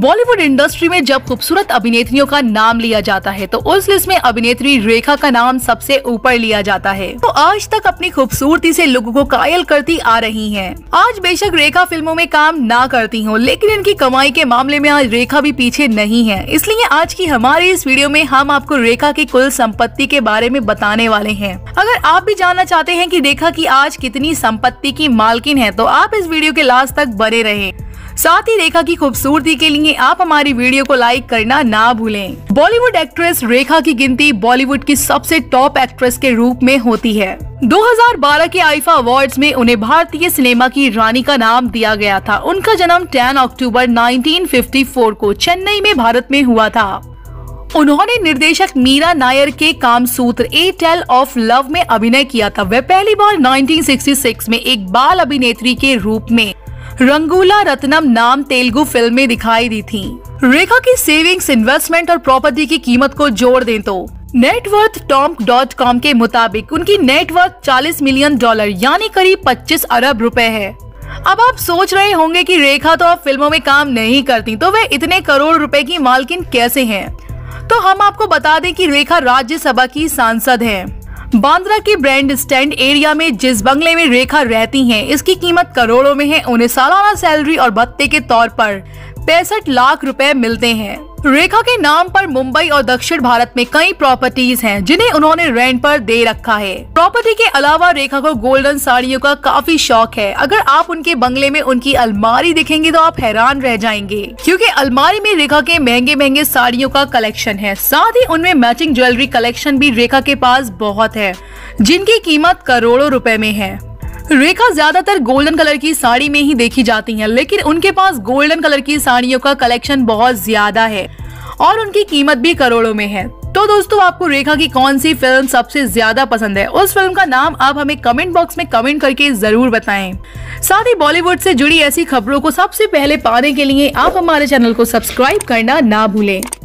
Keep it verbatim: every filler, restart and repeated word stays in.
Bollywood industry में जब खूबसूरत अभिनेत्रियों का नाम लिया जाता है तो उस लिस्ट में अभिनेत्री रेखा का नाम सबसे ऊपर लिया जाता है। तो आज तक अपनी खूबसूरती से लोगों को कायल करती आ रही हैं। आज बेशक रेखा फिल्मों में काम ना करती हो, लेकिन इनकी कमाई के मामले में आज रेखा भी पीछे नहीं है। इसलिए आज की हमारी इस वीडियो में हम आपको रेखा की कुल संपत्ति के बारे में बताने वाले हैं। अगर आप भी जानना चाहते हैं कि रेखा की आज कितनी संपत्ति की मालकिन है तो आप इस वीडियो के लास्ट तक बने रहें। साथ ही रेखा की खूबसूरती के लिए आप हमारी वीडियो को लाइक करना ना भूलें। बॉलीवुड एक्ट्रेस रेखा की गिनती बॉलीवुड की सबसे टॉप एक्ट्रेस के रूप में होती है। दो हज़ार बारह के आईफा अवार्ड्स में उन्हें भारतीय सिनेमा की रानी का नाम दिया गया था। उनका जन्म दस अक्टूबर उन्नीस सौ चौवन को चेन्नई में भारत में हुआ था। उन्होंने निर्देशक मीरा नायर के Kamasutra a tale of love में अभिनय किया था। वह पहली बार उन्नीस सौ छियासठ में एक बाल अभिनेत्री के रूप में रंगूला रत्नम नाम तेलुगु फिल्म में दिखाई दी थी। रेखा की सेविंग्स, इन्वेस्टमेंट और प्रॉपर्टी की कीमत को जोड़ दें तो नेटवर्थ टॉम डॉट कॉम के मुताबिक उनकी नेटवर्थ चालीस मिलियन डॉलर यानी करीब पच्चीस अरब रुपए है। अब आप सोच रहे होंगे कि रेखा तो अब फिल्मों में काम नहीं करती, तो वे इतने करोड़ रुपए की मालकिन कैसे हैं? तो हम आपको बता दें कि रेखा राज्यसभा की सांसद है। बांद्रा के ब्रांड स्टैंड एरिया में जिस बंगले में रेखा रहती हैं, इसकी कीमत करोड़ों में है। उन्हें सालाना सैलरी और भत्ते के तौर पर पैंसठ लाख रुपए मिलते हैं। रेखा के नाम पर मुंबई और दक्षिण भारत में कई प्रॉपर्टीज हैं जिन्हें उन्होंने रेंट पर दे रखा है। प्रॉपर्टी के अलावा रेखा को गोल्डन साड़ियों का काफी शौक है। अगर आप उनके बंगले में उनकी अलमारी देखेंगे तो आप हैरान रह जाएंगे, क्योंकि अलमारी में रेखा के महंगे महंगे साड़ियों का कलेक्शन है। साथ ही उनमें मैचिंग ज्वेलरी कलेक्शन भी रेखा के पास बहुत है, जिनकी कीमत करोड़ों रुपए में है। रेखा ज्यादातर गोल्डन कलर की साड़ी में ही देखी जाती हैं, लेकिन उनके पास गोल्डन कलर की साड़ियों का कलेक्शन बहुत ज्यादा है और उनकी कीमत भी करोड़ों में है। तो दोस्तों, आपको रेखा की कौन सी फिल्म सबसे ज्यादा पसंद है? उस फिल्म का नाम आप हमें कमेंट बॉक्स में कमेंट करके जरूर बताएं। साथ ही बॉलीवुड से जुड़ी ऐसी खबरों को सबसे पहले पाने के लिए आप हमारे चैनल को सब्सक्राइब करना ना भूलें।